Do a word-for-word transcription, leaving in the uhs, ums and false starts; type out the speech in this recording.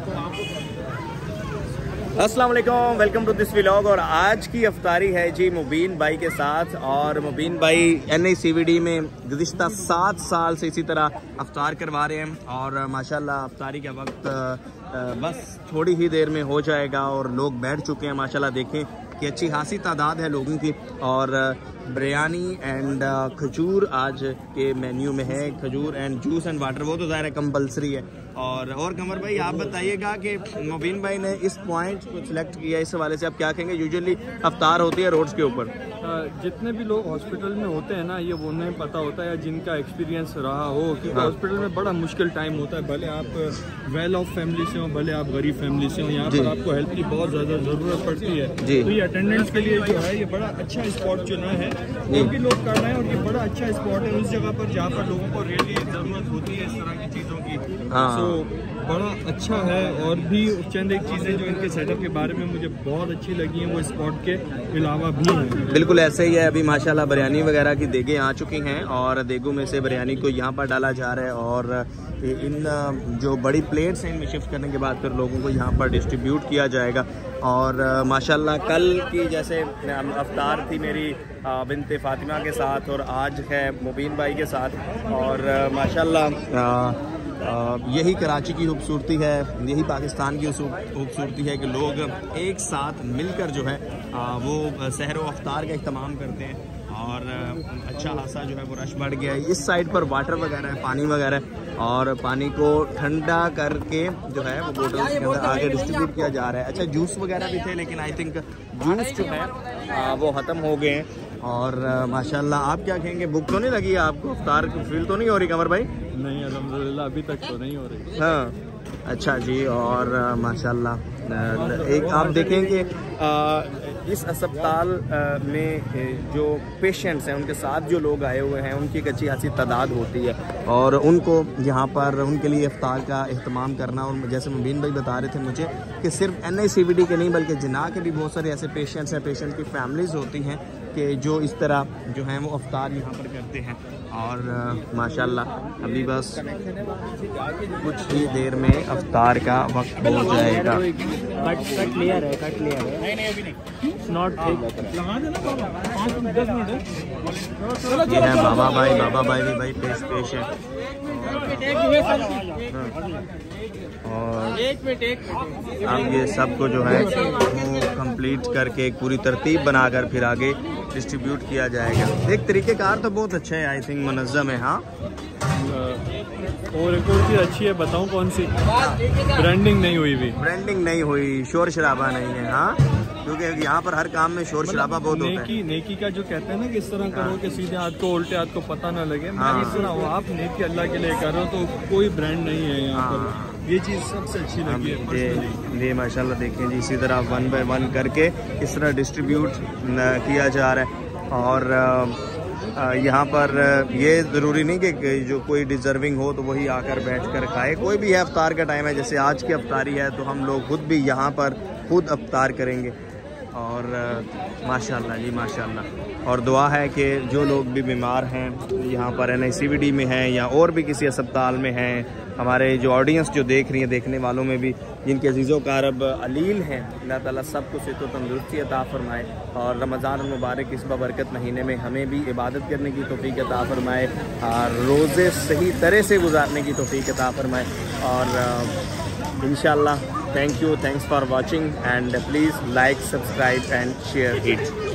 अस्सलाम वालेकुम, welcome to this vlog. और आज की अफ्तारी है जी मुबीन भाई के साथ। और मुबीन भाई N I C V D में गुज़िश्ता सात साल से इसी तरह अफ्तार करवा रहे हैं। और माशाल्लाह अफ्तारी का वक्त बस थोड़ी ही देर में हो जाएगा और लोग बैठ चुके हैं। माशाल्लाह देखें कि अच्छी खासी तादाद है लोगों की। और बिरयानी एंड खजूर आज के मेन्यू में है। खजूर एंड जूस एंड वाटर वो तो ज़ाहिर है कंपलसरी है। और और कमर भाई आप बताइएगा कि मुबीन भाई ने इस पॉइंट को सिलेक्ट किया, इस हवाले से आप क्या कहेंगे? यूजुअली अफ्तार होती है रोड्स के ऊपर, जितने भी लोग हॉस्पिटल में होते हैं ना, ये उन्हें पता होता है जिनका एक्सपीरियंस रहा हो, क्योंकि हॉस्पिटल में बड़ा मुश्किल टाइम होता है। भले आप वेल ऑफ फैमिली से हो, भले आप गरीब फैमिली से हो, यहाँ पर आपको हेल्प की बहुत ज़्यादा ज़रूरत पड़ती है। तो ये अटेंडेंस के लिए जो है ये बड़ा अच्छा स्पॉट चुना है, वो भी लोग कर रहे हैं। और ये बड़ा अच्छा स्पॉट है उस जगह पर जहाँ पर लोगों को रियली ज़रूरत होती है इस तरह की चीज़ों की। तो बड़ा अच्छा है। और भी चंद एक चीज़ें जो इनके सेटअप के बारे में मुझे बहुत अच्छी लगी हैं वो स्पॉट के अलावा भी हैं। बिल्कुल ऐसे ही है। अभी माशाल्लाह बिरयानी वगैरह की देगें आ चुकी हैं और देगों में से बिरयानी को यहाँ पर डाला जा रहा है। और इन जो बड़ी प्लेट्स हैं इनमें शिफ्ट करने के बाद फिर लोगों को यहाँ पर डिस्ट्रीब्यूट किया जाएगा। और माशाल्लाह कल की जैसे अफ्तार थी मेरी बिनते फातिमा के साथ और आज है मुबीन भाई के साथ। और माशाल्लाह यही कराची की खूबसूरती है, यही पाकिस्तान की खूबसूरती है कि लोग एक साथ मिलकर जो है वो सहर व अफ्तार का इख्तिमाम करते हैं। और अच्छा खासा जो है वो रश बढ़ गया है। इस साइड पर वाटर वगैरह है, पानी वगैरह है। और पानी को ठंडा करके जो है वो बोतल्स के अंदर आगे डिस्ट्रीब्यूट किया जा रहा है। अच्छा जूस वगैरह भी थे, लेकिन आई थिंक जूस जो है वो ख़त्म हो गए हैं। और माशाल्लाह आप क्या कहेंगे, भूख तो नहीं लगी आपको? अफ्तार की फील तो नहीं हो रही कमर भाई? नहीं अल्हम्दुलिल्लाह अभी तक तो नहीं हो रही। हाँ अच्छा जी। और माशाल्लाह एक आप देखें कि इस अस्पताल में जो पेशेंट्स हैं उनके साथ जो लोग आए हुए हैं उनकी एक अच्छी खासी तादाद होती है। और उनको यहाँ पर उनके लिए इफ्तार का एहतमाम करना। और जैसे मुबीन भाई बता रहे थे मुझे कि सिर्फ N I C V D के नहीं बल्कि जिन्ना के भी बहुत सारे ऐसे पेशेंट्स हैं, पेशेंट की फैमिलीज़ होती हैं कि जो इस तरह जो हैं वो अफ्तार यहाँ पर करते हैं। और माशाल्लाह अभी बस कुछ ही देर में अफ्तार का वक्त हो जाएगा। कट कट लेयर है, कट लेयर है। नहीं नहीं अभी नहीं, नॉट ठीक। लगा देना बाबा, पाँच मिनट दस मिनट है। ये है बाबा भाई, बाबा भाई भी भाई पेश पेश है। और अब ये सब को जो है वो कंप्लीट करके एक पूरी तरतीब बनाकर फिर आगे डिस्ट्रीब्यूट किया जाएगा। एक तरीक़ेकार तो बहुत अच्छा है, आई थिंक मुनज़्ज़म है। हाँ और एक और चीज़ अच्छी है, बताऊं कौन सी? ब्रांडिंग नहीं हुई भी, ब्रांडिंग नहीं हुई, शोर शराबा नहीं है। हाँ क्योंकि यहाँ पर हर काम में शोर शराबा बहुत होता है। नेकी का जो कहते हैं ना कि इस तरह करो कि सीधे हाथ को उल्टे हाथ को पता ना लगे। मैं इस तरह हो, आप नेकी अल्लाह के लिए कर रहे हो तो कोई ब्रांड नहीं है यहाँ पर। ये चीज़ सबसे अच्छी लगी है। ये माशाल्लाह देखें जी, इसी तरह वन बाय वन करके इस तरह डिस्ट्रीब्यूट किया जा रहा है। और यहाँ पर ये ज़रूरी नहीं कि जो कोई डिज़र्विंग हो तो वही आकर बैठ कर खाए। कोई भी है, अफ्तार का टाइम है, जैसे आज की अफ्तारी है तो हम लोग खुद भी यहाँ पर खुद अफ्तार करेंगे। और माशाल्लाह जी माशाल्लाह। और दुआ है कि जो लोग भी बीमार हैं यहाँ पर N I C V D में हैं या और भी किसी अस्पताल में हैं, हमारे जो ऑडियंस जो देख रही है, देखने वालों में भी जिनके अजीज़ो कारब अलील हैं, अल्लाह ताला सबको सेहत व तंदुरुस्ती अता फरमाए। और रमज़ान मुबारक इस बबरकत महीने में हमें भी इबादत करने की तौफीक अता फरमाए और रोज़े सही तरह से गुजारने की तौफीक अता फरमाए। और इंशाअल्लाह thank you, thanks for watching and please like, subscribe and share it.